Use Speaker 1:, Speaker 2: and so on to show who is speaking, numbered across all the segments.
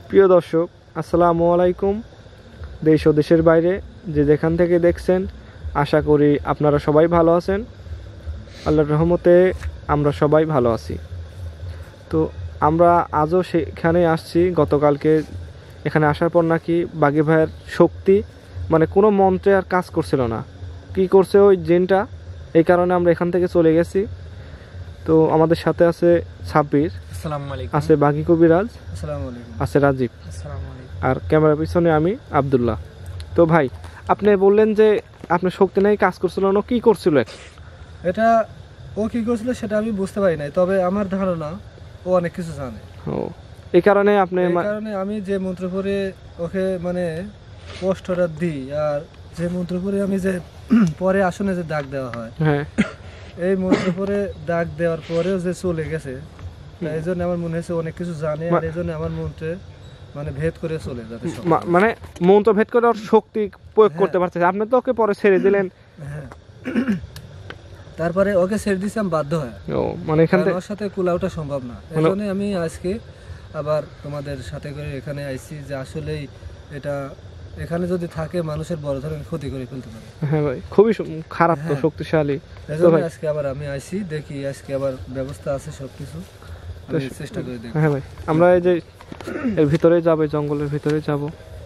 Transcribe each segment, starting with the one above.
Speaker 1: প্রিয় দর্শক, আসসালামু আলাইকুম। দেশ ও দেশের বাইরে যে যেখান থেকে দেখছেন, আশা করি আপনারা সবাই ভালো আছেন। আল্লাহর রহমতে আমরা সবাই ভালো আছি। তো আমরা আজও সেখানে আসছি। গতকালকে এখানে আসার পর নাকি বাগি ভাইয়ের শক্তি মানে কোনো মন্ত্রে আর কাজ করছিল না, কি করছে ওই জিনটা, এই কারণে আমরা এখান থেকে চলে গেছি। তো আমাদের সাথে আছে সাব্বির, আছে বাগি কবিরাজ, আছে রাজীব, আর ক্যামেরার পিছনে আমি আব্দুল্লাহ। তো ভাই, আপনি বললেন যে আপনার শক্তি নাই, কাজ করছিল না, কি করছিল?
Speaker 2: এটা ও কি করছিল সেটা আমি বুঝতে পারি নাই, তবে আমার ধারণা ও অনেক কিছু জানে।
Speaker 1: ও, এই কারণে
Speaker 2: আমি যে মন্ত্র করে ওকে মানে কষ্টটা দিই, আর যে মন্ত্র করে আমি যে পরে আসনে যে দাগ দেওয়া হয়, হ্যাঁ, এই মন্ত্র করে দাগ দেওয়ার পরেও যে চলে গেছে, এই জন্য আমার মনে হয়েছে অনেক কিছু জানে, আর এই জন্য আমার মন্ত্রে মানে ভেদ করে চলে যাবে,
Speaker 1: মানে মন্ত্র ভেদ করে ওর শক্তি প্রয়োগ করতে পারছে। আপনি তো ওকে পরে ছেড়ে দিলেন।
Speaker 2: হ্যাঁ, তারপরে ওকে ছেড়ে দিয়েছি আমি বাধ্য হয়ে।
Speaker 1: ও, মানে এখান থেকে
Speaker 2: ওর সাথে কুলাওটা সম্ভব না, এই জন্য আমি আজকে আবার তোমাদের সাথে করে এখানে আইছি যে আসলেই এটা এখানে যদি থাকে মানুষের বড় ধরনের ক্ষতি করে ফেলতে পারে।
Speaker 1: হ্যাঁ ভাই, খুবই খারাপ, তো শক্তিশালী।
Speaker 2: এজন্য আজকে আবার আমি আইছি, দেখি আজকে আবার ব্যবস্থা আছে সবকিছু, আমি চেষ্টা করে দেখি।
Speaker 1: হ্যাঁ ভাই, আমরা এই যে এর ভিতরে যাব, জঙ্গলের ভিতরে যাব।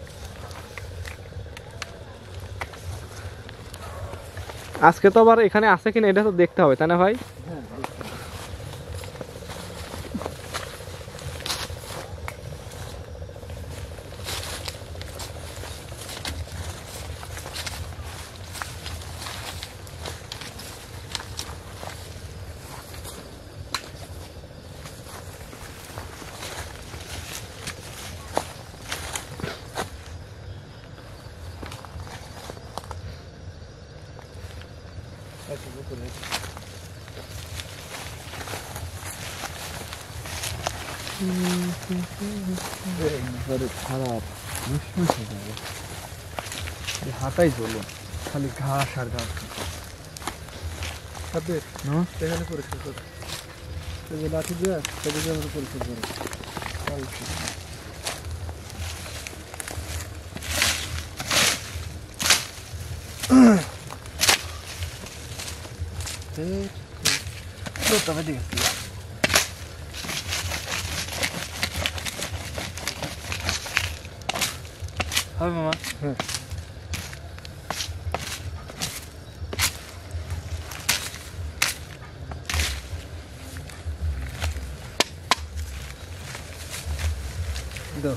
Speaker 1: আজকে তো আবার এখানে আছে কিনা এটা তো দেখতে হবে, তাই না ভাই?
Speaker 2: খারাপ হাতাই চলো, খালি ঘাস আর ঘাস। এখানে পরিষ্কার করো, লাঠি দিয়ে সেদিকে আমরা পরিষ্কার করো। তবে ঠিক আছে, হবে মামা। হ্যাঁ, দাও।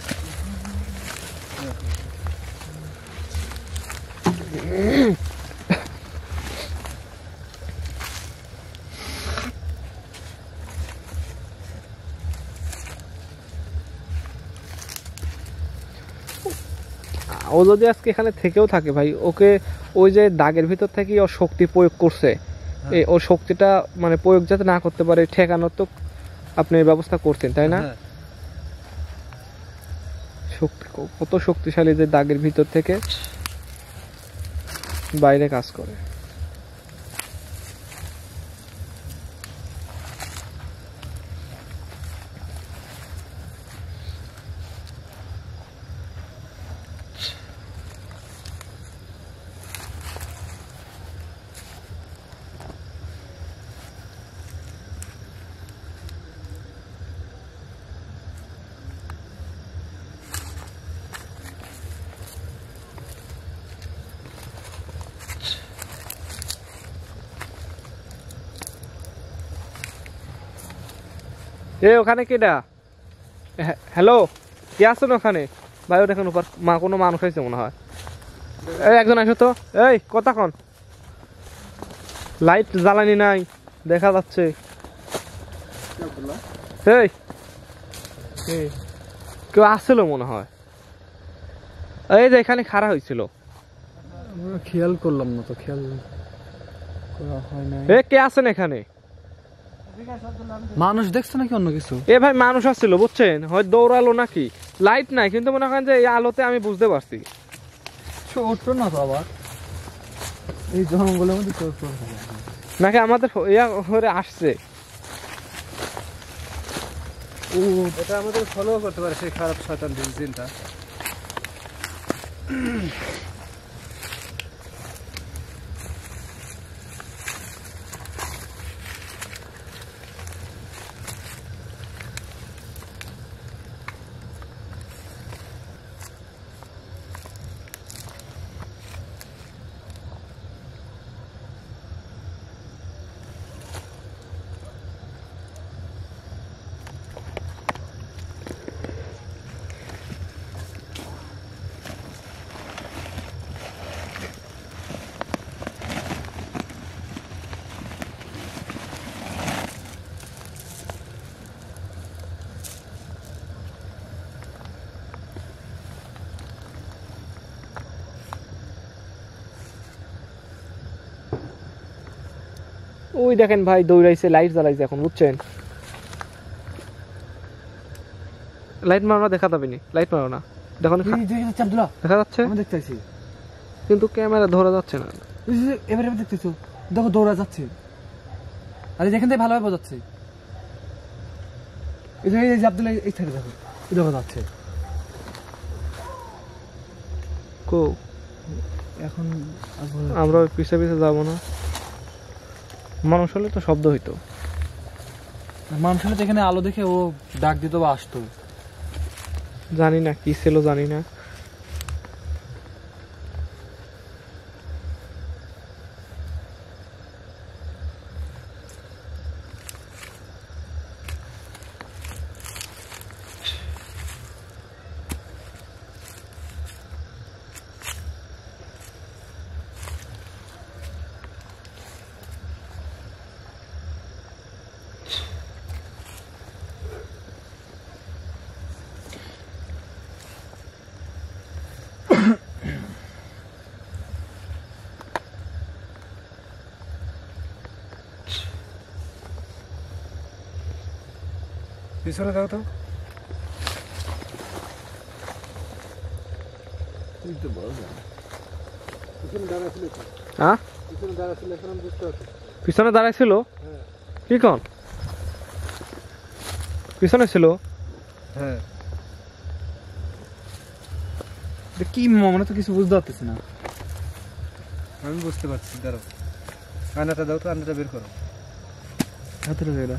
Speaker 1: ও যদি আজকে এখানে থেকেও থাকে ভাই, ওকে ওই যে দাগের ভিতর থেকে ওর শক্তি প্রয়োগ করছে, ওর শক্তিটা মানে প্রয়োগ যাতে না করতে পারে ঠেকানোর তো আপনি ব্যবস্থা করছেন, তাই না? শক্তি কত শক্তিশালী যে দাগের ভিতর থেকে বাইরে কাজ করে। ওখানে কেডা? হ্যালো, কে আছেন ওখানে? ভাই ও দেখেন উপর কোনো মানুষ হয়েছে মনে হয়। এই একজন আসো তো। এই কতক্ষণ লাইট জ্বালানি নাই, দেখা যাচ্ছে। এই কেউ আসছিল মনে হয়, এই যে এখানে খাড়া হয়েছিল।
Speaker 2: খেয়াল করলাম না তো, খেয়াল করা হয় না।
Speaker 1: কে আছেন এখানে?
Speaker 2: মানুষ দেখছো নাকি অন্য কিছু?
Speaker 1: এ ভাই মানুষ আসছিল বুঝছেন, হয় দৌড়ালো নাকি। লাইট নাই কিন্তু মনে করেন যে এই আলোতে আমি বুঝতে পারছি।
Speaker 2: ছোট না তো আবার এই জঙ্গলের মধ্যে
Speaker 1: নাকি আমাদের ইয়া হয়ে আসছে।
Speaker 2: এটা আমাদের ফলো করতে পারে সেই খারাপ শয়তান জিনটা।
Speaker 1: ওই দেখেন ভাই দৌড়াইছে, লাইট জ্বালাইছে এখন, বুঝছেন? লাইট মারো না, দেখা যাবে নি, লাইট মারো না, দেখো দেখা যাচ্ছে
Speaker 2: দেখতেছি
Speaker 1: কিন্তু ক্যামেরা ধরা যাচ্ছে না।
Speaker 2: এবারে দেখতেছো, দেখো দৌড়া যাচ্ছে। আরে যেখান থেকে ভালোভাবে বোঝাচ্ছে, এই যে আব্দুল্লাহ এই থেকে দেখো, দেখো যাচ্ছে।
Speaker 1: কো
Speaker 2: এখন
Speaker 1: আমরা পিছে পিছে যাবো না, মানুষ হলে তো শব্দ হইতো।
Speaker 2: মানুষ হলে এখানে আলো দেখে ও ডাক দিত বা আসতো।
Speaker 1: জানি না কি ছিল, জানি না।
Speaker 2: পিছনে দাও তো,
Speaker 1: হ্যাঁ পিছনে দাঁড়াইছিল, কি কন পিছনে ছিল?
Speaker 2: হ্যাঁ কি মনে তো কিছু বুঝতে পারতেছি না। আমি বুঝতে পারছি, দাঁড়াও আয়নাটা দাও তো, আয়নাটা বের করো হাতের জায়গা।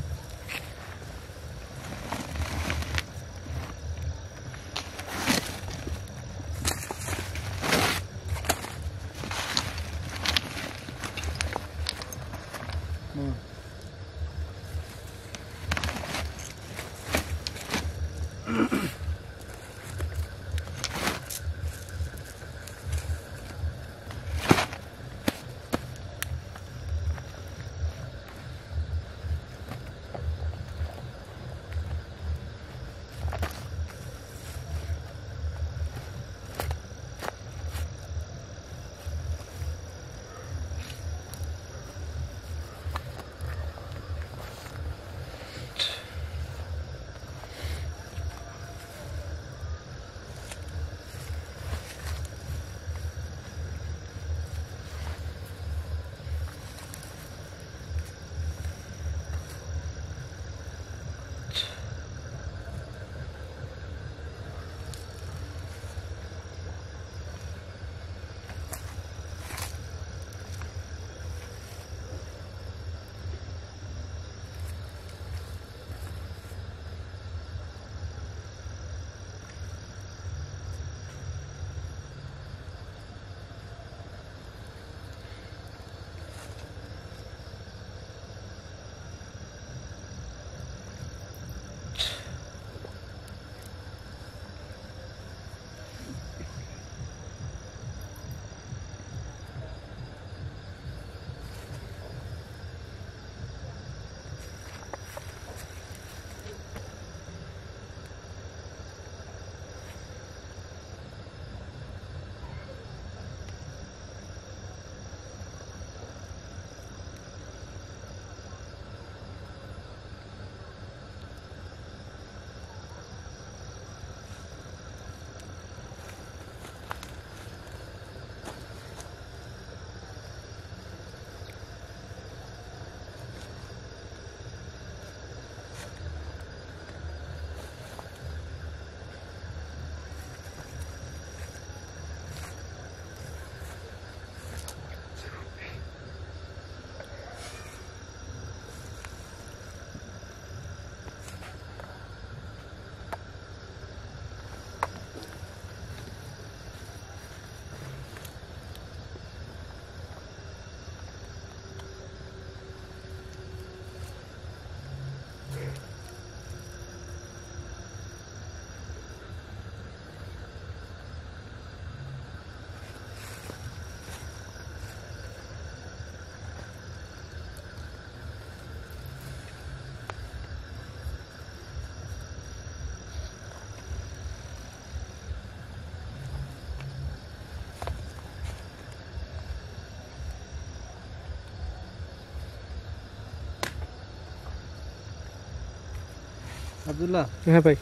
Speaker 2: আব্দুল্লাহ,
Speaker 1: হ্যাঁ ভাই,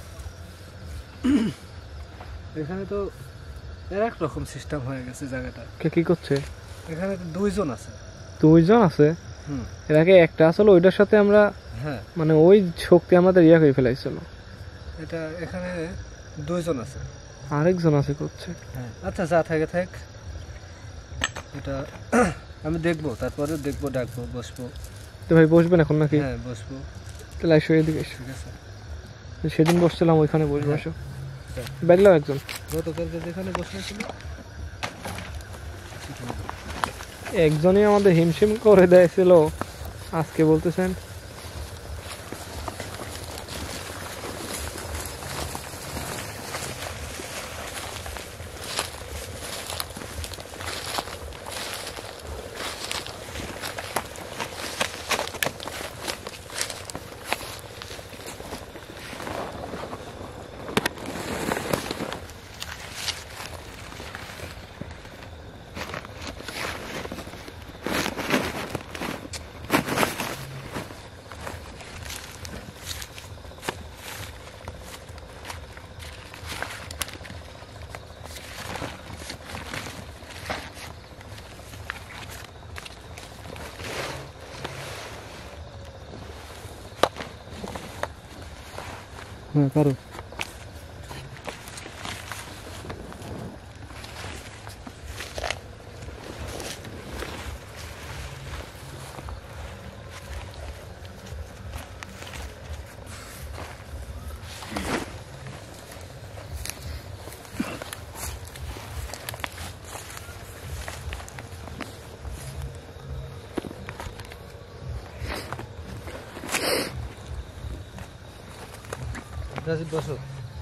Speaker 2: এখানে তো এক রকম সিস্টেম হয়ে গেছে জায়গাটা।
Speaker 1: কে কি করছে?
Speaker 2: এখানে তো 2 জন আছে।
Speaker 1: 2 জন আছে?
Speaker 2: হুম,
Speaker 1: এর আগে একটা আসলে, ওইটার সাথে আমরা
Speaker 2: হ্যাঁ,
Speaker 1: মানে ওই শক্তি আমাদের ইয়া করে ফেলাইছিল।
Speaker 2: এটা এখানে 2 জন আছে।
Speaker 1: আরেকজন আছে করছে।
Speaker 2: হ্যাঁ, আচ্ছা যা থাকে থাক, এটা আমি দেখবো, তারপরে দেখবো, ডাকবো, বসবো।
Speaker 1: তো ভাই বসবেন এখন নাকি?
Speaker 2: হ্যাঁ, বসবো।
Speaker 1: তাহলে এসো এদিকে এসো।
Speaker 2: ঠিক আছে,
Speaker 1: সেদিন বসছিলাম ওইখানে বসবো,
Speaker 2: হ্যাঁ।
Speaker 1: আসো। দেখলাম একজন
Speaker 2: গতকালকে যেখানে বসেছিল
Speaker 1: একজনই আমাদের হিমশিম করে দিয়েছিল, আজকে বলতেছেন।
Speaker 2: হ্যাঁ, পারো। রাজীব বসো।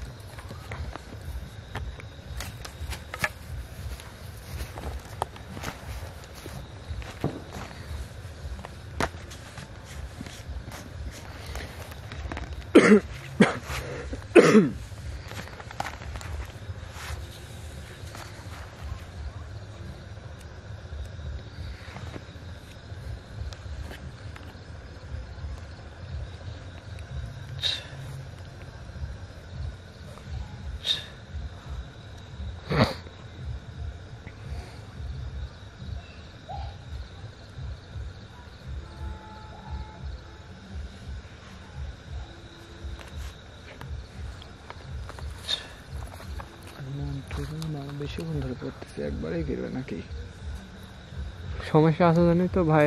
Speaker 1: বেশিক্ষণ ধরে পড়তেছে, একবারেই ফিরবে নাকি? সমস্যা আছে জানি তো ভাই,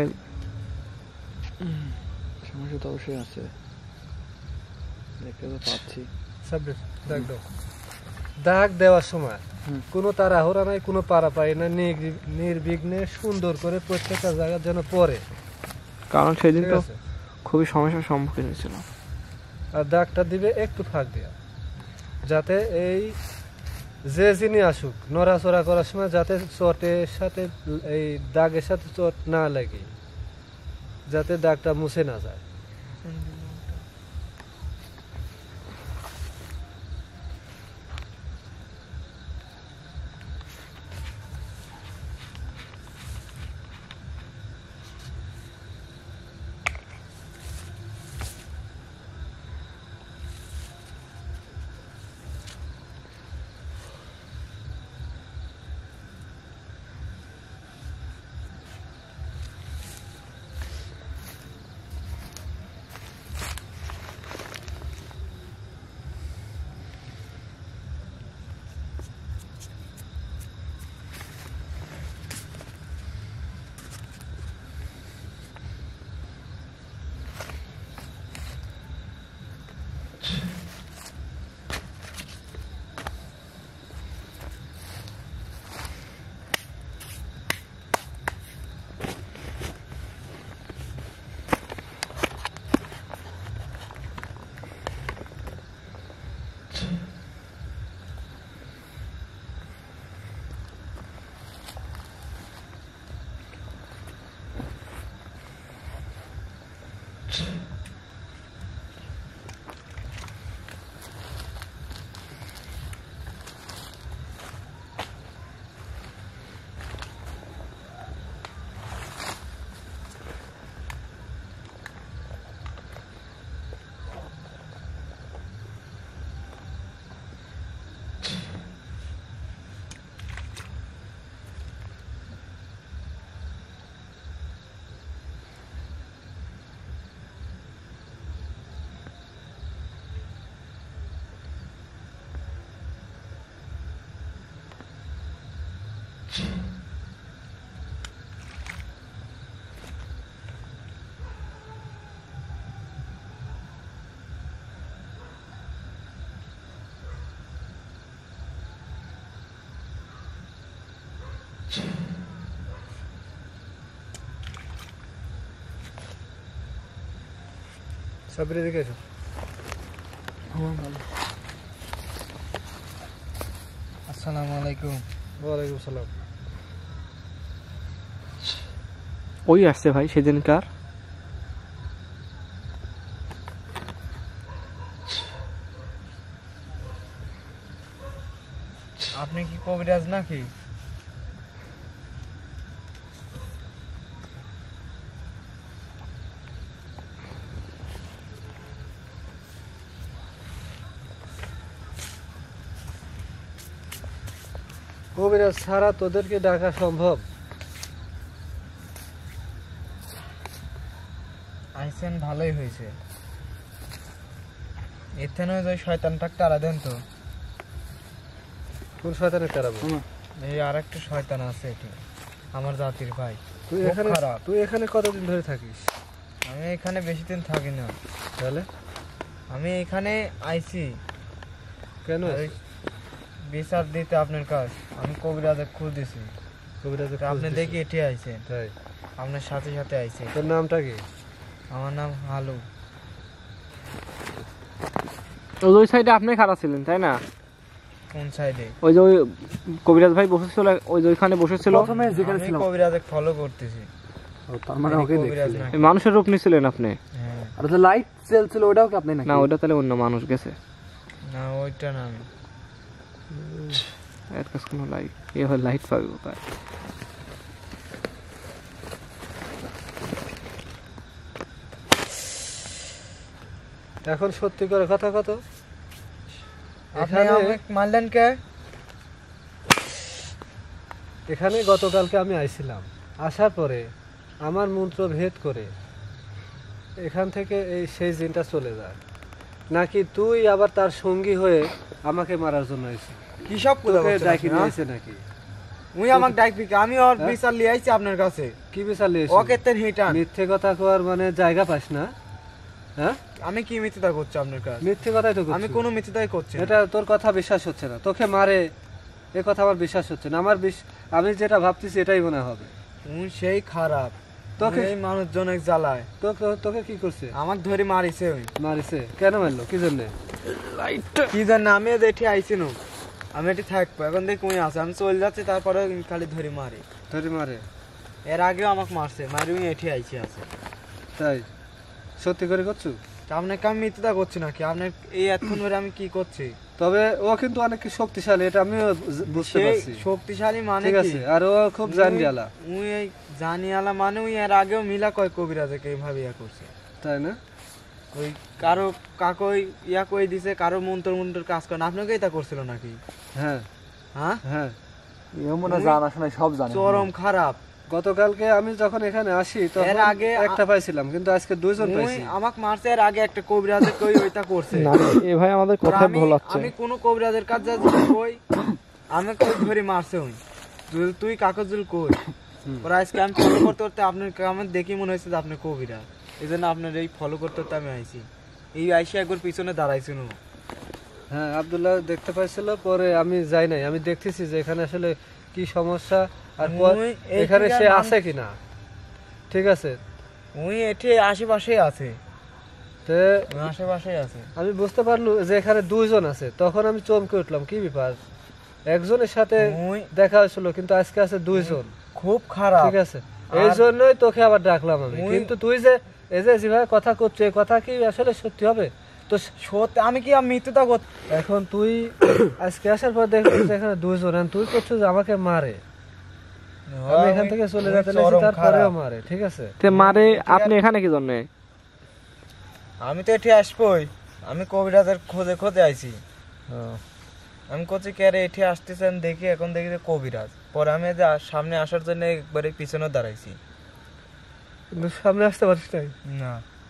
Speaker 1: সমস্যা তো অবশ্যই আছে, দেখতে তো পাচ্ছি।
Speaker 2: সাব্বির, দাগ দাও। দাগ দেওয়ার সময় কোনো তাড়াহুড়া নাই, কোনো পারাপারি না, নির্বিঘ্নে সুন্দর করে প্রত্যেকটা জায়গা যেন পড়ে।
Speaker 1: কারণ সেদিন
Speaker 2: ঠিক
Speaker 1: তো
Speaker 2: আছে?
Speaker 1: খুবই সমস্যার সম্মুখীন হয়েছিল।
Speaker 2: আর দাগটা দিবে একটু ফাঁক দেওয়া, যাতে এই যে যিনি আসুক নড়াচড়া করার সময় যাতে চটের সাথে এই দাগের সাথে চট না লাগে, যাতে দাগটা মুছে না যায়। সাবির এদিকে এসো।
Speaker 3: আসসালামু আলাইকুম।
Speaker 2: ওয়ালাইকুম সালাম।
Speaker 1: ওই আসছে ভাই সেদিনকার।
Speaker 3: আপনি কি কবিরাজ নাকি?
Speaker 2: কবিরাজ ছাড়া তোদেরকে ডাকা সম্ভব?
Speaker 3: আইসেন ভালোই হয়েছে। এখানে ওই শয়তানটাকে তারা দেন তো।
Speaker 2: কোন শয়তানের তারাবো?
Speaker 3: এই আর একটা শয়তান আছে এটি, আমার জাতির ভাই।
Speaker 2: তুই
Speaker 3: খুব
Speaker 2: এখানে
Speaker 3: খারাপ।
Speaker 2: তুই এখানে কতদিন ধরে থাকিস?
Speaker 3: আমি এখানে বেশি দিন থাকি না।
Speaker 2: তাহলে
Speaker 3: আমি এখানে আইছি
Speaker 2: কেন?
Speaker 3: আর ওই বিচার দিতে আপনার কাজ। আমি কবিরাজের খোঁজ দিছি।
Speaker 2: কবিরাজের
Speaker 3: তো আপনি
Speaker 2: খোঁজ
Speaker 3: দেখি
Speaker 2: দিছিস?
Speaker 3: এটি আইছেন,
Speaker 2: তাই?
Speaker 3: আপনার সাথে সাথে আইছে।
Speaker 2: তোর নামটা কি?
Speaker 3: আমার নাম হালু।
Speaker 1: ওই সাইডে আপনি খারাপ ছিলেন তাই না?
Speaker 3: কোন সাইডে?
Speaker 1: ওই যে ওই কবিরাজ ভাই বসেছিল, ওই যে ওইখানে বসেছিল।
Speaker 2: প্রথমে যেখানে
Speaker 3: আমি
Speaker 2: ছিলাম।
Speaker 3: কবিরাজের ফলো করতেছি।
Speaker 2: তার মানে ওকে
Speaker 3: কবিরাজ
Speaker 2: দেখছিস?
Speaker 3: নাকি?
Speaker 1: এই মানুষের রূপ নিছিলেন আপনি?
Speaker 3: হ্যাঁ।
Speaker 2: আর তো লাইট জ্বলছিল ওটাও কি আপনি নাকি?
Speaker 1: না ওইটা তাহলে অন্য মানুষ গেছে।
Speaker 3: না ওইটা না আমি।
Speaker 1: এর কাছে কোনো লাইট এ হয় লাইট পাবে কোথায়?
Speaker 2: এখন সত্যি করে কথা কত?
Speaker 3: আপনি
Speaker 2: এখানে
Speaker 3: আমাকে মারলেন কে?
Speaker 2: এখানে গতকালকে আমি আইছিলাম, আসার পরে আমার মন্ত্র ভেদ করে এখান থেকে এই সেই জিনটা চলে যায়, নাকি তুই আবার তার সঙ্গী হয়ে আমাকে মারার জন্য এসেছিস?
Speaker 3: কি সব কথা
Speaker 2: তোকে
Speaker 3: বলছেন
Speaker 2: ডাকি
Speaker 3: আপনি,
Speaker 2: নিয়েছে নাকি?
Speaker 3: মুই আমাকে ডাকবি কি? আমি ওর
Speaker 2: হ্যাঁ?
Speaker 3: বিচার লিয়ে আইছি আপনার কাছে।
Speaker 2: কি বিচার লিয়েছিস?
Speaker 3: ওকে তেন হিটান।
Speaker 2: মিথ্যে কথা কওয়ার মানে জায়গা পাস না? হ্যাঁ,
Speaker 3: আমি কি মিথ্যা করছি আপনার কাছে?
Speaker 2: মিথ্যে কথাই তো
Speaker 3: আমি
Speaker 2: করছিস।
Speaker 3: কোনো মিথ্যাই করছি না।
Speaker 2: এটা তোর কথা বিশ্বাস হচ্ছে না, তোকে মারে এ কথা আমার বিশ্বাস হচ্ছে না। আমি যেটা ভাবতেছি এটাই মনে হবে।
Speaker 3: মুই সেই খারাপ,
Speaker 2: তোকে
Speaker 3: এই মানুষজন এক জ্বালায়।
Speaker 2: তোকে কি করছে?
Speaker 3: আমাকে ধরে মারিছে ওই।
Speaker 2: মারিছে কেন? মারলো কি জন্য?
Speaker 3: কি জানি, আমি এটি আইছি না, আমি এটি থাকবো। এখন দেখ কই আছে, আমি চলে যাচ্ছি, তারপরে খালি ধরে মারে।
Speaker 2: ধরে মারে?
Speaker 3: এর আগেও আমাকে মারছে, মারি উনি এটি আইছি আছে।
Speaker 2: তাই? সত্যি করে করছো?
Speaker 3: তা আপনাকে আমি মিথ্যা করছি নাকি? আপনার এই এতক্ষণ ধরে আমি কি করছি?
Speaker 2: তবে ও কিন্তু অনেক শক্তিশালী, এটা আমিও বুঝতে
Speaker 3: সেই
Speaker 2: পারছি।
Speaker 3: শক্তিশালী মানে
Speaker 2: ঠিক
Speaker 3: কি?
Speaker 2: আছে, আর ও খুব জানিয়ালা।
Speaker 3: উই এই জানিয়ালা মানে উই এর আগেও মিলা কয় কবিরাজকে এইভাবে ইয়া করছে।
Speaker 2: তাই না?
Speaker 3: ওই কারো কাকই ইয়া কই দিছে, কারো মন্ত্র কাজ করে। আপনাকে এটা করছিল নাকি?
Speaker 2: হ্যাঁ
Speaker 3: হ্যাঁ,
Speaker 2: হ্যাঁ,
Speaker 3: মনে জানা শোনা সব জানে। চরম খারাপ।
Speaker 2: গতকালকে আমি যখন এখানে আসি
Speaker 3: এর
Speaker 2: তখন
Speaker 3: আগে
Speaker 2: একটা পাইছিলাম, কিন্তু আজকে দুইজন
Speaker 3: মুই
Speaker 2: পাইছি।
Speaker 3: আমাকে মারছে, এর আগে একটা কবিরাজে কই ওইটা করছে।
Speaker 1: না এ ভাই আমাদের
Speaker 3: আর
Speaker 1: কথা
Speaker 3: আমি-
Speaker 1: ভুল হচ্ছে।
Speaker 3: আমি কোন কবিরাজের কাছে কই আমি কই ধরে মারছে ওই। তুই কাগজুল কই? ওরা আজকে আমি ফলো করতে করতে আপনার আমার দেখি মনে হয়েছে যে আপনি কবিরাজ, এই জন্য আপনার এই ফলো করতে করতে আমি আইছি। এই আইসি একবার পিছনে দাঁড়াইছিল।
Speaker 2: হ্যাঁ, আব্দুল্লাহ দেখতে পাইছিল, পরে আমি যাই নাই। আমি দেখতেছি যে এখানে আসলে কি সমস্যা, আর
Speaker 3: মুই এই
Speaker 2: এখানে
Speaker 3: জায়গার
Speaker 2: সে
Speaker 3: নাম-
Speaker 2: আছে কিনা। ঠিক আছে,
Speaker 3: উই এটি আশেপাশেই আছে,
Speaker 2: তে
Speaker 3: আশেপাশেই আছে।
Speaker 2: আমি বুঝতে পারলু যে এখানে দুইজন আছে। তখন আমি চমকে উঠলাম, কি ব্যাপার, একজনের সাথে
Speaker 3: মুই
Speaker 2: দেখা হয়েছিল কিন্তু আজকে আছে দুইজন।
Speaker 3: খুব খারাপ।
Speaker 2: ঠিক আছে, এই জন্যই তোকে আবার ডাকলাম আমি।
Speaker 3: মুই-
Speaker 2: কিন্তু তুই যে এই যে যেভাবে কথা করছো, এই কথা কি আসলে সত্যি হবে? তো
Speaker 3: সত্যি আমি কি আমি মিথ্যা করছি?
Speaker 2: এখন তুই আজকে আসার পর দেখছিস যে এখানে দুইজন, আর তুই করছো যে আমাকে মারে। আমি এখান থেকে চলে যেতে লেছি, তারপরেও মারে। ঠিক আছে,
Speaker 1: তে মারে আপনি এখানে কি জন্য?
Speaker 3: আমি তো এটি আসবই, আমি কবিরাজের খোঁজে খোঁজে আইছি। আমি করছি কে রে এটি আসতেছেন দেখি, এখন দেখি যে কবিরাজ। পরে আমি যে সামনে আসার জন্য একবারে পিছনে দাঁড়াইছি।
Speaker 2: কিন্তু সামনে আসতে পারিস নাই।
Speaker 3: না,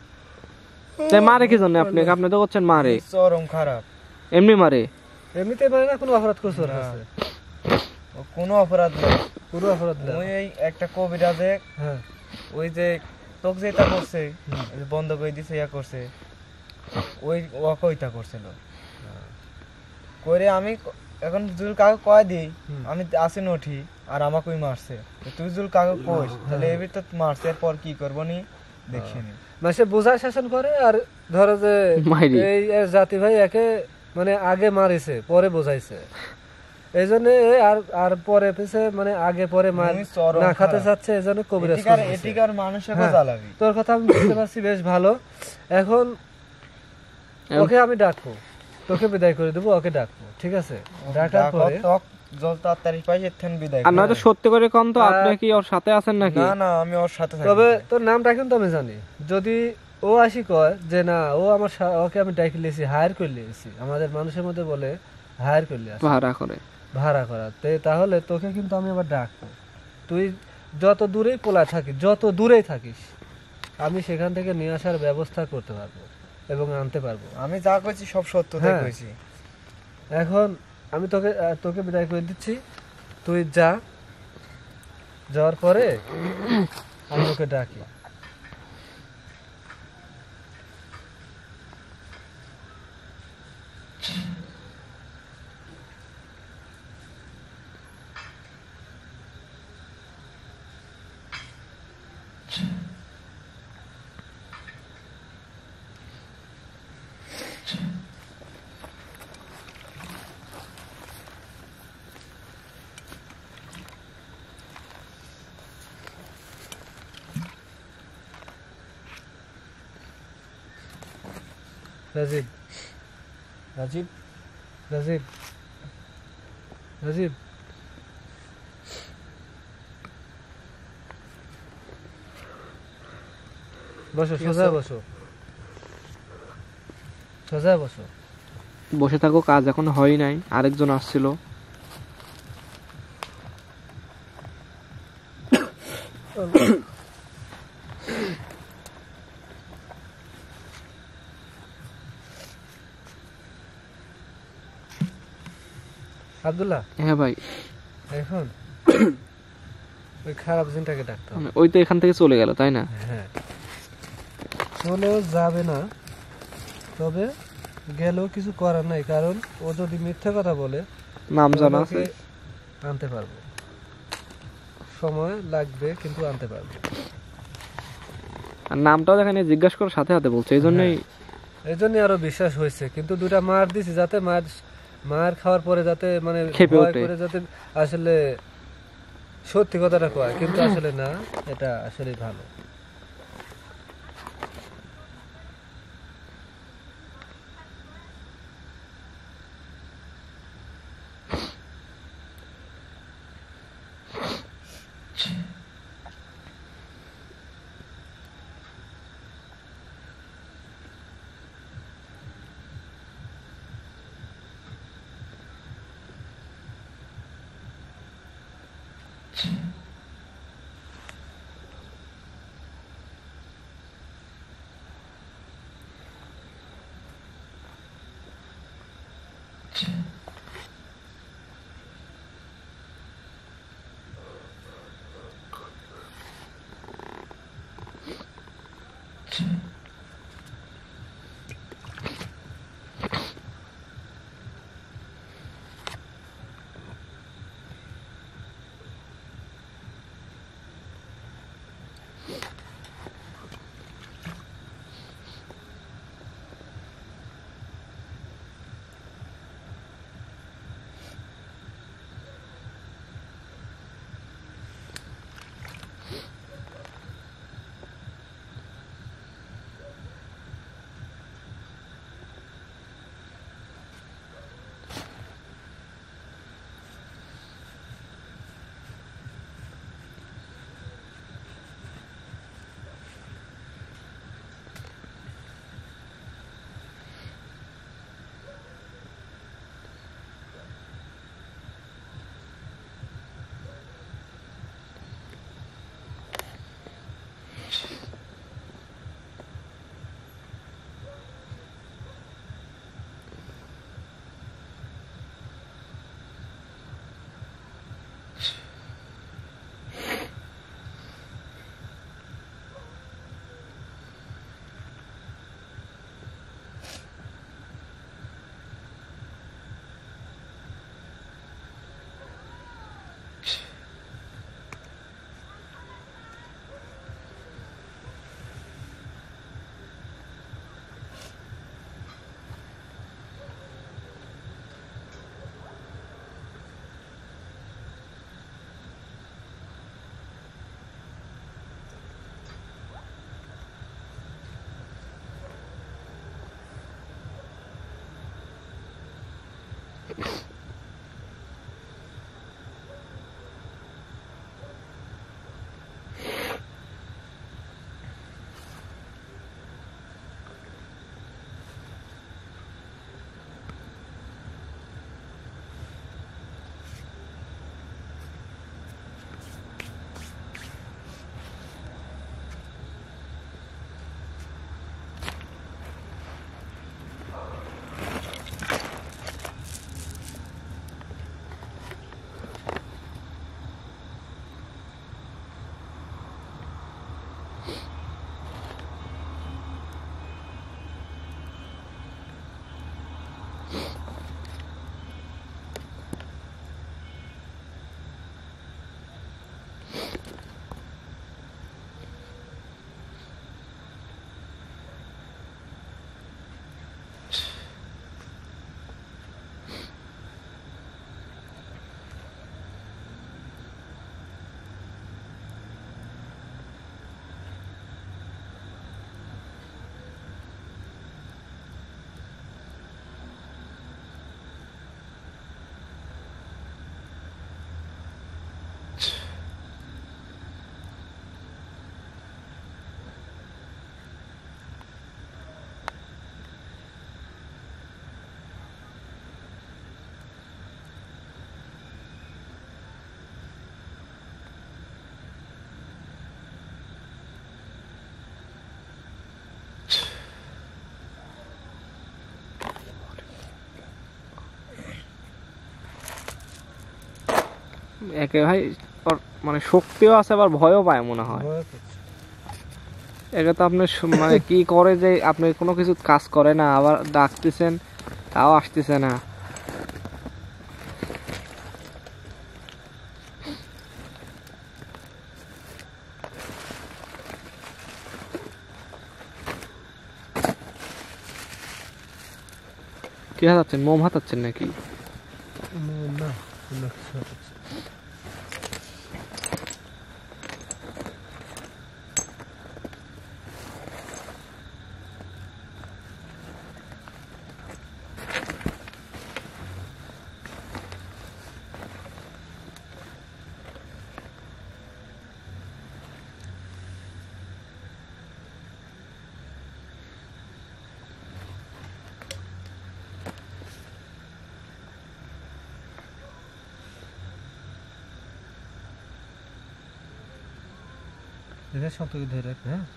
Speaker 1: তে মারে কি জন্য আপনি? আপনি তো করছেন মারে,
Speaker 3: চরম খারাপ।
Speaker 1: এমনি মারে।
Speaker 2: এমনিতে মানে না, কোনো অপরাধ করছো ওর
Speaker 3: না।
Speaker 2: কাছে?
Speaker 3: ও কোনো অপরাধ নেই,
Speaker 2: পুরো অপরাধ না।
Speaker 3: ওই এই একটা কবিরাজে
Speaker 2: হ্যাঁ
Speaker 3: ওই যে তোকে যেটা করছে ওই যে বন্ধ করে দিছে ইয়া করছে ওই ওকে ওইটা করছিল করে আমি এখন জুল কাকে কয় দিই আমি আসি নঠি আর আমাকে ওই মারছে তো তুই জুল কাকে কইস তাহলে এবার তো মারছে এরপর কি করবো নি দেখিনি
Speaker 2: মানে সে বোঝায় শাসন করে আর ধরো যে
Speaker 1: মাইরি।
Speaker 2: এই এর জাতি ভাই একে মানে আগে মারিছে পরে বোঝাইছে এই জন্য আর আর পরে পিছে মানে আগে পরে মার
Speaker 3: তুমি চরম
Speaker 2: না খেতে
Speaker 3: খারাপ।
Speaker 2: চাচ্ছে এই জন্য কবিরাজ
Speaker 3: এটিকার
Speaker 2: খুঁজতেছে।
Speaker 3: এটিকার মানুষকে
Speaker 2: হ্যাঁ।
Speaker 3: জ্বালাবি
Speaker 2: তোর কথা আমি বুঝতে পারছি বেশ ভালো। এখন ওকে আমি ডাকবো, তোকে বিদায় করে দেবো, ওকে ডাকবো, ঠিক আছে? ডাকার পরে
Speaker 3: টক জল তাড়াতাড়ি পাই এখান বিদায়
Speaker 1: আর নয়তো সত্যি করে কম তো,
Speaker 2: আর-
Speaker 1: আপনি কি ওর সাথে আছেন নাকি?
Speaker 3: না না আমি ওর সাথে থাকি
Speaker 2: তবে তোর নামটা কিন্তু আমি জানি। যদি ও আসি কয় যে না ও আমার ওকে আমি ডাকি লিয়েছি, হায়ার করে লিয়েছি, আমাদের মানুষের মধ্যে বলে হায়ার করে লিয়েছি,
Speaker 1: ভাড়া করে।
Speaker 2: ভাড়া করা, তাহলে তোকে কিন্তু আমি আবার ডাকবো। তুই যত দূরেই পোলায় থাকিস, যত দূরেই থাকিস, আমি সেখান থেকে নিয়ে আসার ব্যবস্থা করতে পারবো এবং আনতে পারবো।
Speaker 3: আমি যা কইছি সব সত্যতাই
Speaker 2: হ্যাঁ।
Speaker 3: কইছি
Speaker 2: এখন আমি তোকে তোকে বিদায় করে দিচ্ছি, তুই যা, যাওয়ার পরে আমি ওকে ডাকি। রাজীব, রাজীব, রাজীব, রাজীব, বসো, সোজা বসো, সোজা বসো।
Speaker 1: বসে থাকো, কাজ এখন হয় নাই, আরেকজন আসছিল।
Speaker 2: আব্দুল্লাহ,
Speaker 1: হ্যাঁ ভাই,
Speaker 2: এখন ওই খারাপ জিনটাকে ডাকতে হবে।
Speaker 1: ওই তো এখান থেকে চলে গেল, তাই না?
Speaker 2: হ্যাঁ, চলেও যাবে না, তবে গেলেও কিছু করার নাই, কারণ ও যদি মিথ্যে কথা বলে
Speaker 1: নাম জানা আছে।
Speaker 2: ওকে আনতে পারবো, সময় লাগবে কিন্তু আনতে পারবো।
Speaker 1: আর নামটাও যেখানে জিজ্ঞাসা করার সাথে সাথে বলছে, এই জন্যই
Speaker 2: এই জন্য আরো বিশ্বাস হয়েছে, কিন্তু দুটা মার দিছি যাতে মার খাওয়ার পরে যাতে মানে
Speaker 1: ক্ষেপে
Speaker 2: ভয়
Speaker 1: ওঠে।
Speaker 2: করে যাতে আসলে সত্যি কথাটা কয়, কিন্তু আসলে না, এটা আসলে ভালো।
Speaker 1: একে ভাই ওর মানে শক্তিও আছে আবার ভয়ও পায় মনে হয়। একে তো আপনি মানে কি করে যে আপনি কোনো কিছু কাজ করে না, আবার ডাকতেছেন তাও আসতেছে না। কি হাতাচ্ছেন, মোম হাতাচ্ছেন নাকি?
Speaker 2: না অন্য কিছু হচ্ছে। এটা শক্তকে ধরে রাখ। হ্যাঁ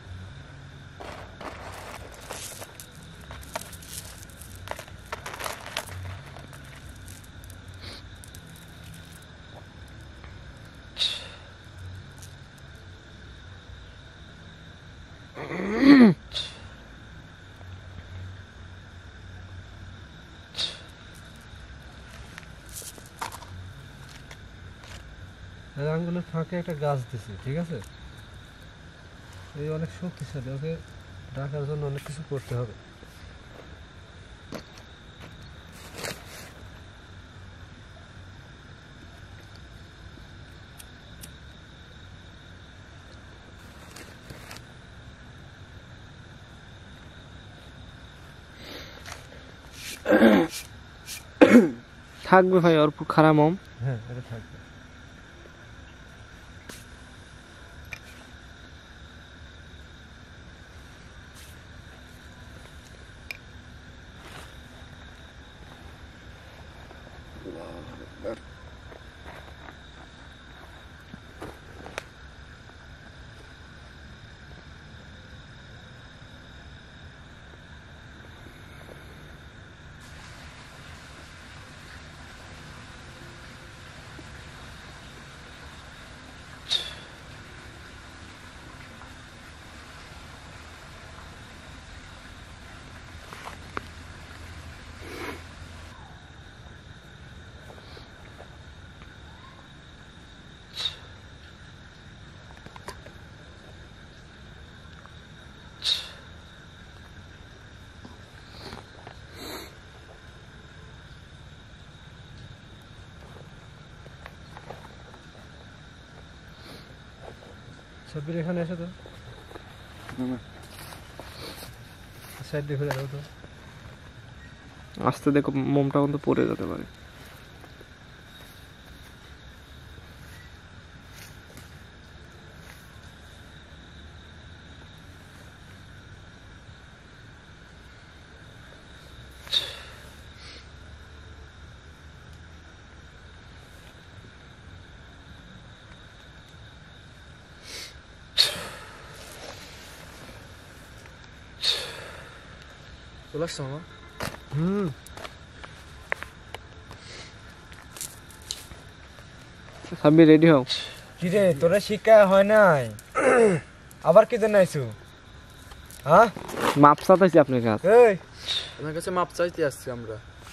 Speaker 2: আঙ্গুলের ফাঁকে একটা গাছ দিছি, ঠিক আছে? এই অনেক শক্তিশালী, ওকে ডাকার জন্য অনেক কিছু করতে হবে।
Speaker 1: থাকবে ভাই ওর খারাপ মোম।
Speaker 2: হ্যাঁ এটা থাকবে। সাব্বির এখানে এসে তো সাইড দিয়ে ঘুরে দাও তো।
Speaker 1: আস্তে দেখো মোমটা কিন্তু পড়ে যেতে পারে।
Speaker 3: চলে আসছো মামা?
Speaker 1: সাব্বির রেডি হও।
Speaker 3: কিরে তোরা শিক্ষা হয় নাই, আবার কি জন্য আইছো? হ্যাঁ
Speaker 1: মাপ চাইছি আপনার কাছে।
Speaker 3: এই
Speaker 4: আপনার কাছে মাপ চাইতে আসছি আমরা।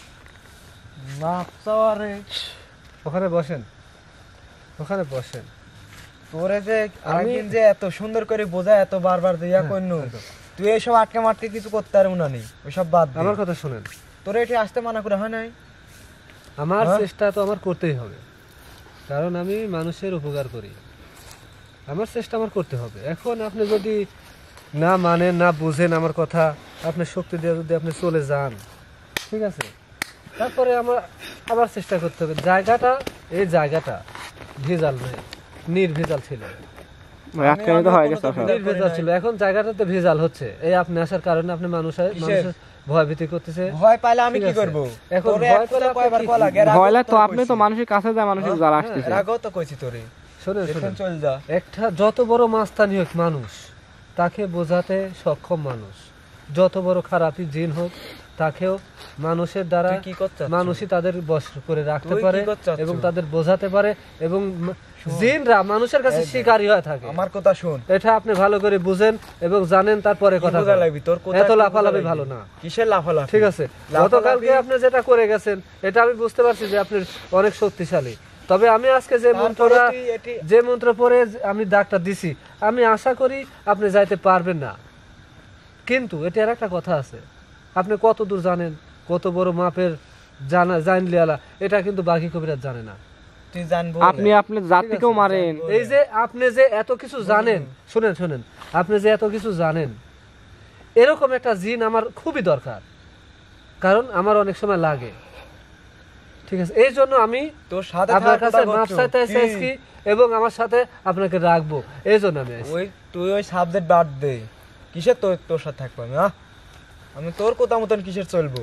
Speaker 3: মাপ চাওয়ারে
Speaker 2: ওখানে বসেন, ওখানে বসেন।
Speaker 3: তোরে যে আরেকদিন যে এত সুন্দর করে বোঝা এত বারবার দিয়া কইনু, তুই এইসব আটকে মাটকে কিছু করতে পারবো না নি, ওইসব বাদ দে।
Speaker 2: আমার কথা শুনেন,
Speaker 3: তোরে এটি আসতে মানা করে হয় নাই?
Speaker 2: আমার
Speaker 3: হ্যাঁ?
Speaker 2: চেষ্টা তো আমার করতেই হবে, কারণ আমি মানুষের উপকার করি। আমার চেষ্টা আমার করতে হবে। এখন আপনি যদি না মানেন, না বুঝেন আমার কথা, আপনি শক্তি দিয়ে যদি আপনি চলে যান, ঠিক আছে, তারপরে আমার আবার চেষ্টা করতে হবে। জায়গাটা, এই জায়গাটা ভেজাল নেই, নির্ভেজাল ছিল,
Speaker 1: আটকানিত হয়ে গেছে সব।
Speaker 2: নির্ভেজাল ছিল। এখন জায়গাটাতে ভেজাল হচ্ছে, এই আপনি আসার কারণে আপনি মানুষের ভয় ভীতি করতেছে।
Speaker 3: ভয় পাইলে আমি
Speaker 2: ঠিক
Speaker 3: কি
Speaker 2: আছে।
Speaker 3: করব?
Speaker 2: এখন
Speaker 3: তোরে
Speaker 2: ভয়
Speaker 3: এক
Speaker 2: পেলে
Speaker 3: কথা
Speaker 2: আপনি
Speaker 3: কয়বার
Speaker 2: কি
Speaker 3: কলা
Speaker 2: করবেন?
Speaker 3: গেরা
Speaker 1: ভয়লা তো আপনি তো মানুষের কাছে যায়, মানুষের জ্বালা আসতেছে।
Speaker 3: রাগও তো কইছি তোরে,
Speaker 2: শোনেন
Speaker 3: এখন
Speaker 2: শোনেন,
Speaker 3: চল যা।
Speaker 2: একটা যত বড় মাস্তানি হোক মানুষ, তাকে বোঝাতে সক্ষম মানুষ। যত বড় খারাপই জিন হোক, তাকেও মানুষের দ্বারা
Speaker 3: তুই কি করছস?
Speaker 2: মানুষই তাদের বশ করে রাখতে
Speaker 3: তুই কি
Speaker 2: পারে
Speaker 3: করছস?
Speaker 2: এবং তাদের বোঝাতে পারে, এবং জিনরা মানুষের কাছে শিকারী হয়ে থাকে।
Speaker 3: আমার কথা শুন,
Speaker 2: এটা আপনি ভালো করে বুঝেন এবং জানেন, তারপরে কথা
Speaker 3: বুঝা
Speaker 2: বলেন।
Speaker 3: লাগবি তোর কথা,
Speaker 2: এত লাফালাফি ভালো না।
Speaker 3: কিসের লাফালাফি?
Speaker 2: ঠিক আছে, গতকালকে আপনি যেটা করে গেছেন, এটা আমি বুঝতে পারছি যে আপনি অনেক শক্তিশালী। তবে আমি আজকে যে মন্ত্রটা, যে মন্ত্র পরে আমি দাগটা দিছি, আমি আশা করি আপনি যাইতে পারবেন না। কিন্তু এটার একটা কথা আছে, আপনি কত দূর জানেন, কত বড় মাপের জানলে আলা, এটা কিন্তু বাকি কবিরাজ জানে না।
Speaker 3: তুই জানবো
Speaker 1: আপনি আপনার জাতিকেও মারেন।
Speaker 2: এই যে আপনি যে এত কিছু জানেন, শুনেন শুনেন, আপনি যে এত কিছু জানেন, এরকম একটা জিন আমার খুবই দরকার, কারণ আমার অনেক সময় লাগে। ঠিক আছে, এই জন্য আমি
Speaker 3: তোর সাথে
Speaker 2: আপনার কাছে
Speaker 3: থাকার
Speaker 2: মাপ
Speaker 3: কথা
Speaker 2: চাইতে
Speaker 3: বলছো।
Speaker 2: এসেছি এবং আমার সাথে আপনাকে রাখবো, এই জন্য আমি আসছি।
Speaker 3: ওই তুই ওই সাবজেক্ট বাদ দে, কিসের তোর সাথে থাকবো আমি? আমি তোর কথা মতন কিসের চলবো?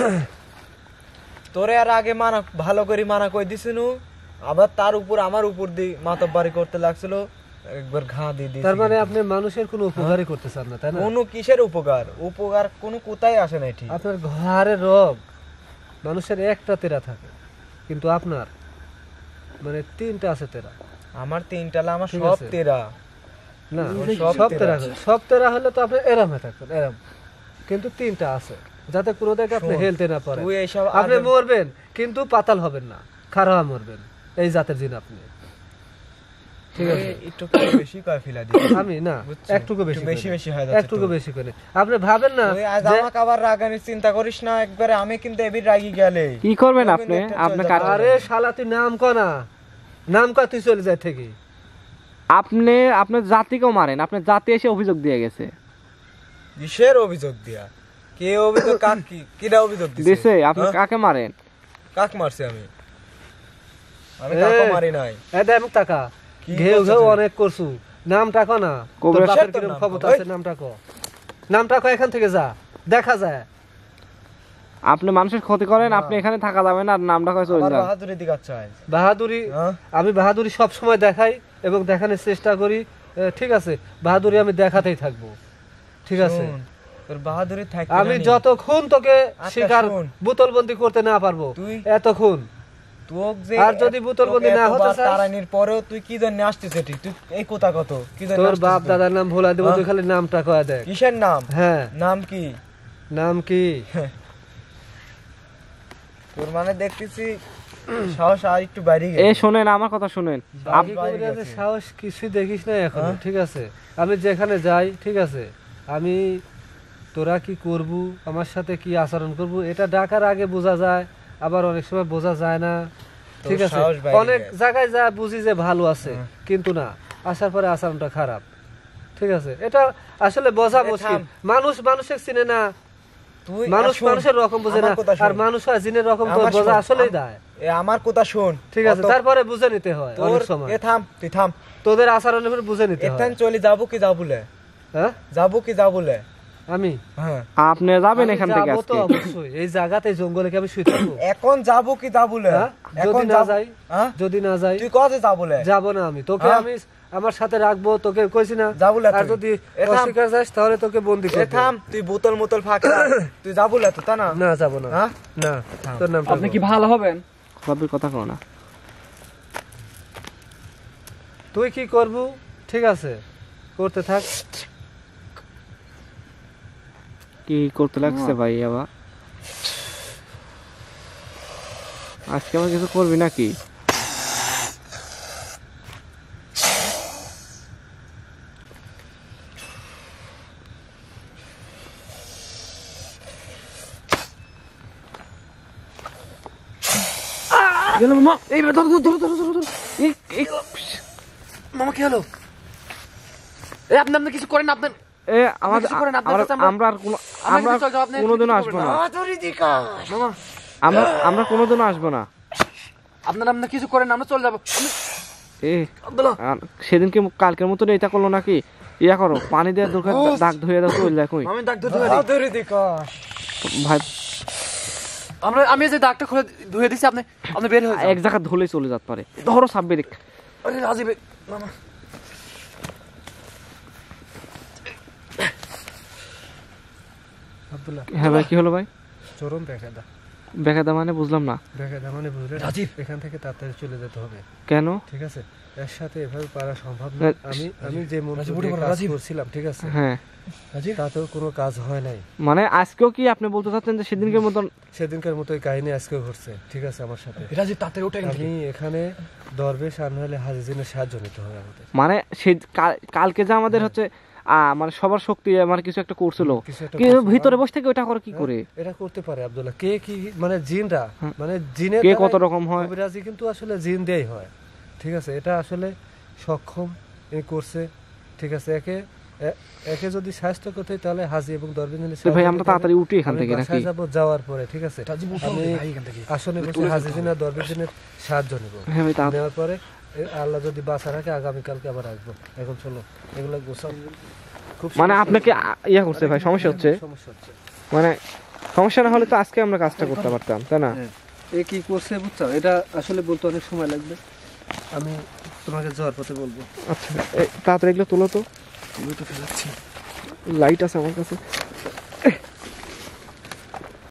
Speaker 3: তোরে আর আগে মানা ভালো করে মানা কই দিছিনু, আবার তার উপর আমার উপর দিয়ে মাতব্বারি করতে লাগছিল, একবার ঘা দিয়ে দিছি।
Speaker 2: তার মানে আপনি মানুষের কোনো উপকারই করতে চান না, তাই না?
Speaker 3: কোনো কিসের উপকার? উপকার কোনো কোথায় আসে না ঠিক।
Speaker 2: আপনার ঘাড়ের রোগ, মানুষের একটা তেরা থাকে, কিন্তু আপনার মানে 3টা আছে তেরা।
Speaker 3: আমার 3টা, আমার
Speaker 2: ঠিক
Speaker 3: সব
Speaker 2: আছে।
Speaker 3: তেরা।
Speaker 2: না,
Speaker 3: ওর
Speaker 2: সব
Speaker 3: সব
Speaker 2: তেরা
Speaker 3: তেরা।
Speaker 2: হলে, সব তেরা হলে তো আপনি এরাম হয়ে থাকতেন, এরাম। কিন্তু 3টা আছে, যাতে কোনো দিকে আপনি
Speaker 3: শোন,
Speaker 2: হেলতে না পারেন।
Speaker 3: তুই এইসব
Speaker 2: আপনি
Speaker 3: আজব-
Speaker 2: মরবেন কিন্তু পাতাল হবেন না, খারাপ মরবেন। এই জাতের জিন আপনি। ঠিক আছে,
Speaker 3: একটু বেশি কয় ফিলা দিই।
Speaker 2: আমি না,
Speaker 3: বুঝছো?
Speaker 2: একটুকু বেশি
Speaker 3: একটু বেশি
Speaker 2: করে।
Speaker 3: বেশি হয়ে যাচ্ছে
Speaker 2: একটুকু
Speaker 3: তোর।
Speaker 2: বেশি করে। আপনি ভাবেন না
Speaker 3: ওই আজ
Speaker 2: যে
Speaker 3: আমাকে আবার রাগানির চিন্তা করিস না একবারে, আমি কিন্তু এবির রাগি গেলে।
Speaker 1: কি করবেন
Speaker 3: তোর
Speaker 1: আপনি?
Speaker 3: কিন্তু একটা
Speaker 1: আপনি
Speaker 3: চল
Speaker 1: কার-
Speaker 3: যাবে।
Speaker 2: আরে শালা তুই নাম ক না, নাম ক, তুই চলে যায় থেকে।
Speaker 1: আপনি আপনার জাতিকেও মারেন, আপনার জাতি এসে অভিযোগ দিয়ে গেছে।
Speaker 3: কিসের অভিযোগ দিয়া? কে অভিযোগ? কাক কিরা অভিযোগ
Speaker 1: দিছে আপনি
Speaker 3: হ্যাঁ?
Speaker 1: কাকে মারেন?
Speaker 3: কাক মারছি আমি? আমি
Speaker 2: এ,
Speaker 3: কাকে মারি নাই।
Speaker 2: এ দেখ টাকা
Speaker 3: কি
Speaker 2: ঘেউ
Speaker 3: করছো
Speaker 2: ঘেউ
Speaker 3: তুই?
Speaker 2: অনেক করছু, নামটা ক না। তোর
Speaker 1: কবিরাজ
Speaker 2: বাপের
Speaker 3: তোর
Speaker 2: কিরম
Speaker 3: নাম
Speaker 2: ক্ষমতা
Speaker 3: কো?
Speaker 2: আছে, নামটা ক, নামটা ক, এখান থেকে যা, দেখা যায়।
Speaker 1: আপনি মানুষের ক্ষতি করেন, আপনি এখানে থাকা যাবে না, আর নামটা কয়ে চলে
Speaker 3: আমার
Speaker 1: যান।
Speaker 3: বাহাদুরি দিকাচ্ছ আজ।
Speaker 2: বাহাদুরি,
Speaker 3: হ্যাঁ?
Speaker 2: আমি বাহাদুরি সব সময় দেখাই এবং দেখানোর চেষ্টা করি। ঠিক আছে, বাহাদুরি আমি দেখাতেই থাকবো। ঠিক আছে,
Speaker 3: শোন, তোর বাহাদুরি থাকতে
Speaker 2: আমি
Speaker 3: জানি।
Speaker 2: যতক্ষণ তোকে
Speaker 3: আচ্ছা,
Speaker 2: শিকার
Speaker 3: শোন।
Speaker 2: বোতলবন্দি করতে না পারবো,
Speaker 3: তুই-
Speaker 2: এতক্ষণ।
Speaker 3: তোক যে
Speaker 2: আর যদি বোতলবন্দি
Speaker 3: তোকে
Speaker 2: না হতে
Speaker 3: এতবার
Speaker 2: চাস-
Speaker 3: তাড়ানির পরেও তুই কি জন্য আসছিস এটি? তুই এই কথা কত? কি জন্য
Speaker 2: তোর
Speaker 3: আসছিস
Speaker 2: বাপ
Speaker 3: তুই?
Speaker 2: দাদার নাম ভোলা দেবো,
Speaker 3: হ্যাঁ?
Speaker 2: তুই খালি নামটা কয়ে দেখ।
Speaker 3: কিসের নাম?
Speaker 2: হ্যাঁ,
Speaker 3: নাম কি?
Speaker 2: নাম কি?
Speaker 3: তোর মানে দেখতেছি সাহস আর একটু বাইরে
Speaker 1: এ
Speaker 3: গেছে।
Speaker 1: শোনেন, আমার কথা শুনেন।
Speaker 2: বাকি
Speaker 3: বাইরে
Speaker 2: কবিরাজের
Speaker 3: গেছে।
Speaker 2: সাহস কিছুই দেখিস না এখন।
Speaker 3: হ্যাঁ?
Speaker 2: ঠিক আছে, আমি যেখানে যাই, ঠিক আছে, আমি তোরা কি করবু, আমার সাথে কি আচরণ করবু, এটা ডাকার আগে বোঝা যায়, আবার অনেক সময় বোঝা যায় না।
Speaker 3: তোর
Speaker 2: ঠিক আছে,
Speaker 3: সাহস বাইরে
Speaker 2: অনেক
Speaker 3: গেছে।
Speaker 2: জায়গায় যা বুঝি যে ভালো আছে,
Speaker 3: হ্যাঁ।
Speaker 2: কিন্তু না, আসার পরে আচরণটা খারাপ। ঠিক আছে, এটা আসলে বোঝা
Speaker 3: এ
Speaker 2: মুশকিল।
Speaker 3: থাম।
Speaker 2: মানুষ মানুষের চিনে না,
Speaker 3: তুই
Speaker 2: মানুষ
Speaker 3: আর শোন,
Speaker 2: মানুষের রকম বোঝে না,
Speaker 3: আমার কথা
Speaker 2: আর
Speaker 3: শোন।
Speaker 2: মানুষ হয় জিনের রকম তো
Speaker 3: আমার
Speaker 2: বোঝা
Speaker 3: শোন,
Speaker 2: আসলেই দেয়।
Speaker 3: এ আমার কথা শোন।
Speaker 2: ঠিক আছে,
Speaker 3: অত-
Speaker 2: তারপরে বুঝে নিতে হয়
Speaker 3: তোর
Speaker 2: অনেক সময়।
Speaker 3: এ থাম, তুই থাম।
Speaker 2: তোদের আচরণের উপর বুঝে নিতে হয়।
Speaker 3: এখান চলে যাবো কি যাবো বলে?
Speaker 2: হ্যাঁ,
Speaker 3: যাবো কি যাবো বলে?
Speaker 2: আমি
Speaker 3: হ্যাঁ
Speaker 1: আপনি যাবেন এখান থেকে
Speaker 2: যাবো তো
Speaker 1: আজকে?
Speaker 2: অবশ্যই, এই জায়গাতে জঙ্গলে কি আমি শুয়ে থাকবো?
Speaker 3: এখন যাবো কি তা বলে
Speaker 2: হ্যাঁ? যদি না যাই,
Speaker 3: হ্যাঁ
Speaker 2: যদি না যাই,
Speaker 3: তুই কবে যা বলে
Speaker 2: যাবো না আমি, তোকে
Speaker 3: হ্যাঁ?
Speaker 2: আমি আমার সাথে রাখবো, তোকে কইছি না?
Speaker 3: যা বলে
Speaker 2: আর
Speaker 3: তুই।
Speaker 2: যদি
Speaker 3: এ থাম।
Speaker 2: অস্বীকার যাস তাহলে তোকে বন্দি
Speaker 3: এ
Speaker 2: করবো।
Speaker 3: থাম, তুই বোতল মোতল ফাঁকা তুই যা বলে তো তা না
Speaker 2: না যাবো না,
Speaker 3: হ্যাঁ?
Speaker 2: না, তোর নাম
Speaker 4: আপনি কি ভালো হবেন?
Speaker 1: সবের কথা কও না।
Speaker 2: তুই কি করবো? ঠিক আছে, করতে থাক।
Speaker 1: কি করতে লাগছে ভাই আবার? আজকে আমার কিছু করবি নাকি? গেল মামা, এই ধরো ধরো ধরো ধরো ধরো ধরো।
Speaker 4: মামা কি হলো? এই আপনি আপনি কিছু করেন, আপনার
Speaker 1: এ আমাদের
Speaker 4: কিছু করেন, আপনার কাছে
Speaker 1: আমরা আর কোনো
Speaker 4: আমরা
Speaker 1: আমরা
Speaker 4: কিন্তু চল যাবো, আপনি
Speaker 1: কোনোদিনও
Speaker 4: কিছু
Speaker 1: আসবো
Speaker 4: করবেন
Speaker 1: না।
Speaker 4: মামা
Speaker 1: আমরা কোনোদিনও আসবো না।
Speaker 4: আপনার আপনি কিছু করেন, আমরা চলে যাবো।
Speaker 1: এ
Speaker 4: আব্দুল্লাহ
Speaker 1: আর সেদিনকে কালকের মতো এটা করলো নাকি? ইয়া করো, পানি দিয়ে দরকার, দাগ ধুয়ে দাও, চলে দেখো
Speaker 4: আমি দাগ ধুয়ে দিই।
Speaker 1: ভাই।
Speaker 4: আমি যে দাগটা খুলে ধুয়ে দিছি, আপনি আপনি বের হয়ে যান।
Speaker 1: এক জায়গা ধুলে চলে যেতে পারে। ধরো সাব্বির।
Speaker 4: আরে রাজীব মামা
Speaker 2: আব্দুল্লাহ,
Speaker 1: হ্যাঁ ভাই, কি হলো ভাই?
Speaker 2: চরম বেকায়দা।
Speaker 1: বেকায়দা মানে বুঝলাম না।
Speaker 2: বেকায়দা মানে বুঝলে না?
Speaker 4: রাজীব।
Speaker 2: এখান থেকে তাড়াতাড়ি চলে যেতে হবে,
Speaker 1: কেন?
Speaker 2: ঠিক আছে? এর সাথে এভাবে পারা সম্ভব না।
Speaker 1: না,
Speaker 2: আমি যে মন্ত্র
Speaker 4: রাজীব,
Speaker 2: দিয়ে
Speaker 4: উঠে পড়ো,
Speaker 2: কাজ
Speaker 4: রাজীব।
Speaker 2: করছিলাম, ঠিক আছে,
Speaker 1: হ্যাঁ,
Speaker 2: তাতেও কোনো কাজ হয় নাই।
Speaker 1: মানে আজকেও কি আপনি বলতে চাচ্ছেন যে সেদিনকে মতন?
Speaker 2: সেদিনকার মতোই কাহিনী আজকেও ঘটছে, ঠিক আছে, আমার সাথে।
Speaker 4: রাজীব তাড়াতাড়ি উঠে গেল।
Speaker 2: আমি এখানে দরবেশ আর নাহলে হাজিজিনের সাহায্য নিতে হবে আমাদের।
Speaker 1: মানে সে কালকে যে আমাদের হচ্ছে মানে সবার শক্তি আমার কিছু একটা করছিল,
Speaker 2: কিছু একটা
Speaker 1: কিন্তু
Speaker 2: করছিল।
Speaker 1: ভিতরে বসে থেকে ওটা করে কি করে?
Speaker 2: এটা করতে পারে আব্দুল্লাহ। কে কি মানে জিনরা, মানে জিনের
Speaker 1: কে
Speaker 2: দ্বারাই
Speaker 1: কত রকম হয়?
Speaker 2: কবিরাজি কিন্তু আসলে জিন দিয়েই হয়, ঠিক আছে? এটা আসলে সক্ষম এ করছে, ঠিক আছে? একে যদি স্বাস্থ্য করতে হয় তাহলে হাজি এবং দরবেশ।
Speaker 1: তো ভাই আমরা তাড়াতাড়ি উঠি এখান থেকে নাকি?
Speaker 2: যাব যাওয়ার পরে, ঠিক আছে,
Speaker 4: রাজীব উঠো
Speaker 2: আমি
Speaker 4: ভাই এখান থেকে।
Speaker 2: আসলে বসে হাজিজিন আর দরবেশিনের সাহায্য নেব।
Speaker 1: হ্যাঁ ভাই,
Speaker 2: নেওয়ার পরে আল্লাহ যদি বাঁচা রাখে আগামীকালকে আবার আসবো। এখন চলো এগুলো গোছাও। খুব
Speaker 1: মানে আপনাকে ইয়া করছে ভাই, সমস্যা হচ্ছে?
Speaker 2: সমস্যা হচ্ছে।
Speaker 1: মানে সমস্যা না হলে তো আজকে আমরা কাজটা করতে পারতাম, তাই না?
Speaker 2: এ কি করছে বুঝছো? এটা আসলে বলতে অনেক সময় লাগবে, আমি তোমাকে যাওয়ার পথে বলবো।
Speaker 1: আচ্ছা, তাড়াতাড়ি এগুলো তোলো তো। লাইট আছে আমার কাছে।